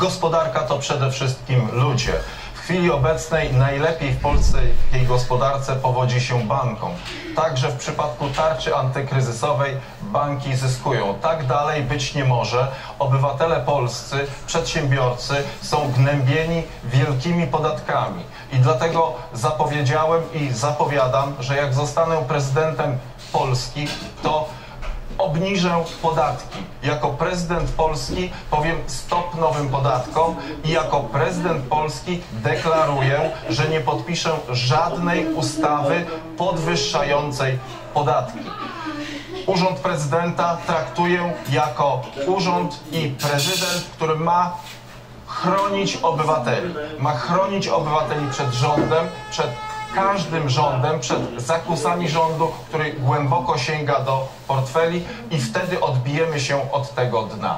Gospodarka to przede wszystkim ludzie. W chwili obecnej najlepiej w polskiej gospodarce powodzi się bankom. Także w przypadku tarczy antykryzysowej banki zyskują. Tak dalej być nie może. Obywatele polscy, przedsiębiorcy są gnębieni wielkimi podatkami. I dlatego zapowiedziałem i zapowiadam, że jak zostanę prezydentem Polski, to obniżę podatki. Jako prezydent Polski powiem stop nowym podatkom i jako prezydent Polski deklaruję, że nie podpiszę żadnej ustawy podwyższającej podatki. Urząd prezydenta traktuję jako urząd i prezydent, który ma chronić obywateli. Ma chronić obywateli przed rządem, przed każdym rządem, przed zakusami rządu, który głęboko sięga do portfeli i wtedy odbijemy się od tego dna.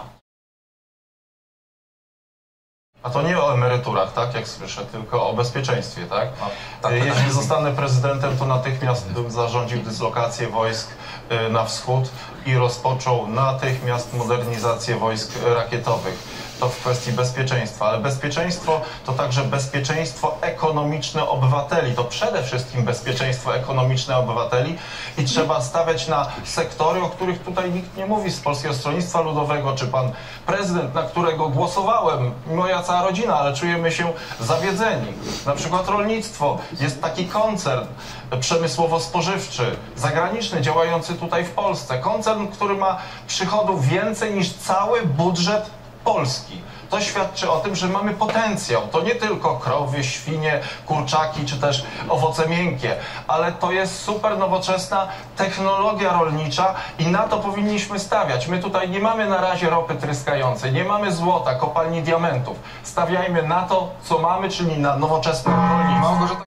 A to nie o emeryturach, tak, jak słyszę, tylko o bezpieczeństwie, tak? Jeśli zostanę prezydentem, to natychmiast bym zarządził dyslokację wojsk na wschód i rozpoczął natychmiast modernizację wojsk rakietowych. To w kwestii bezpieczeństwa, ale bezpieczeństwo to także bezpieczeństwo ekonomiczne obywateli. To przede wszystkim bezpieczeństwo ekonomiczne obywateli i trzeba stawiać na sektory, o których tutaj nikt nie mówi z Polskiego Stronnictwa Ludowego, czy pan prezydent, na którego głosowałem, moja cała rodzina, ale czujemy się zawiedzeni. Na przykład rolnictwo. Jest taki koncern przemysłowo-spożywczy, zagraniczny, działający tutaj w Polsce. Koncern, który ma przychodów więcej niż cały budżet Polski. To świadczy o tym, że mamy potencjał. To nie tylko krowy, świnie, kurczaki, czy też owoce miękkie, ale to jest super nowoczesna technologia rolnicza i na to powinniśmy stawiać. My tutaj nie mamy na razie ropy tryskającej, nie mamy złota, kopalni diamentów. Stawiajmy na to, co mamy, czyli na nowoczesne rolnictwo.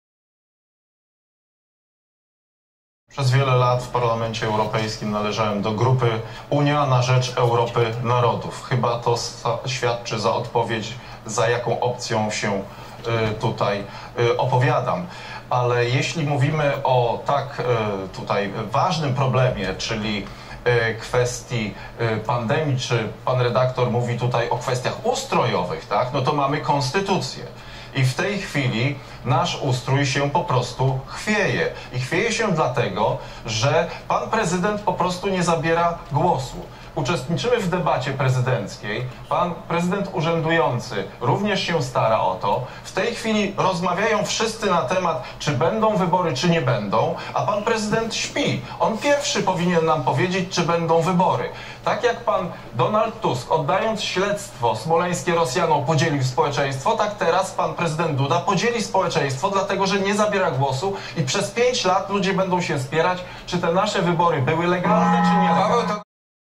Przez wiele lat w Parlamencie Europejskim należałem do grupy Unia na rzecz Europy Narodów. Chyba to świadczy za odpowiedź, za jaką opcją się tutaj opowiadam. Ale jeśli mówimy o tak tutaj ważnym problemie, czyli kwestii pandemii, czy pan redaktor mówi tutaj o kwestiach ustrojowych, tak? No to mamy konstytucję. I w tej chwili nasz ustrój się po prostu chwieje. I chwieje się dlatego, że pan prezydent po prostu nie zabiera głosu. Uczestniczymy w debacie prezydenckiej. Pan prezydent urzędujący również się stara o to. W tej chwili rozmawiają wszyscy na temat, czy będą wybory, czy nie będą, a pan prezydent śpi. On pierwszy powinien nam powiedzieć, czy będą wybory. Tak jak pan Donald Tusk, oddając śledztwo smoleńskie Rosjanom, podzielił społeczeństwo, tak teraz pan prezydent Duda podzieli społeczeństwo, dlatego że nie zabiera głosu i przez 5 lat ludzie będą się spierać, czy te nasze wybory były legalne, czy nielegalne.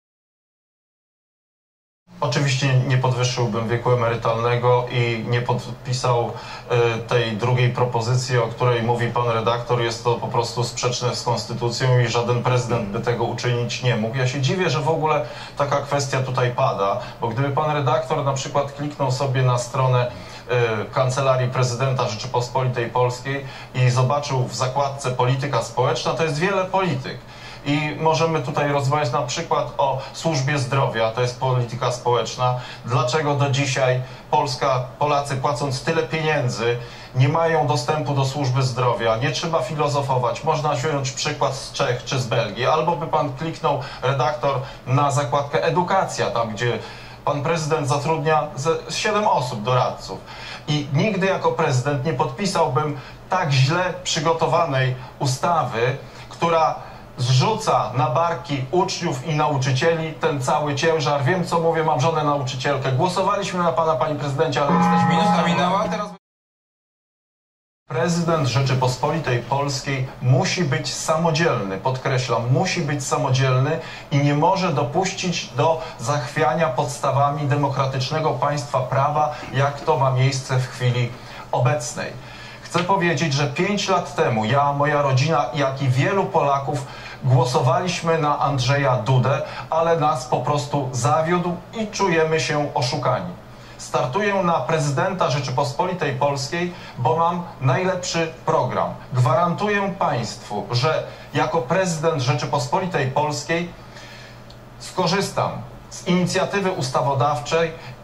Oczywiście nie podwyższyłbym wieku emerytalnego i nie podpisał tej drugiej propozycji, o której mówi pan redaktor. Jest to po prostu sprzeczne z konstytucją i żaden prezydent by tego uczynić nie mógł. Ja się dziwię, że w ogóle taka kwestia tutaj pada, bo gdyby pan redaktor na przykład kliknął sobie na stronę Kancelarii Prezydenta Rzeczypospolitej Polskiej i zobaczył w zakładce polityka społeczna, to jest wiele polityk. I możemy tutaj rozmawiać na przykład o służbie zdrowia, to jest polityka społeczna. Dlaczego do dzisiaj Polacy płacąc tyle pieniędzy nie mają dostępu do służby zdrowia? Nie trzeba filozofować, można wziąć przykład z Czech czy z Belgii. Albo by pan kliknął, redaktor, na zakładkę edukacja, tam gdzie pan prezydent zatrudnia 7 osób, doradców. I nigdy jako prezydent nie podpisałbym tak źle przygotowanej ustawy, która zrzuca na barki uczniów i nauczycieli ten cały ciężar. Wiem, co mówię, mam żonę nauczycielkę. Głosowaliśmy na pana, panie prezydencie, ale jesteśmy... Minuta minęła, teraz... Prezydent Rzeczypospolitej Polskiej musi być samodzielny, podkreślam, musi być samodzielny i nie może dopuścić do zachwiania podstawami demokratycznego państwa prawa, jak to ma miejsce w chwili obecnej. Chcę powiedzieć, że 5 lat temu ja, moja rodzina, jak i wielu Polaków głosowaliśmy na Andrzeja Dudę, ale nas po prostu zawiódł i czujemy się oszukani. Startuję na prezydenta Rzeczypospolitej Polskiej, bo mam najlepszy program. Gwarantuję państwu, że jako prezydent Rzeczypospolitej Polskiej skorzystam z inicjatywy ustawodawczej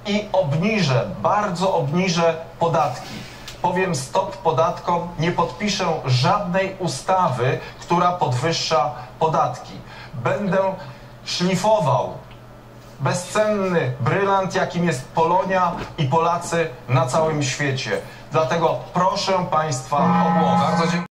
i obniżę, bardzo obniżę podatki. Powiem stop podatkom, nie podpiszę żadnej ustawy, która podwyższa podatki. Będę szlifował bezcenny brylant, jakim jest Polonia i Polacy na całym świecie. Dlatego proszę Państwa o głos. Bardzo dziękuję.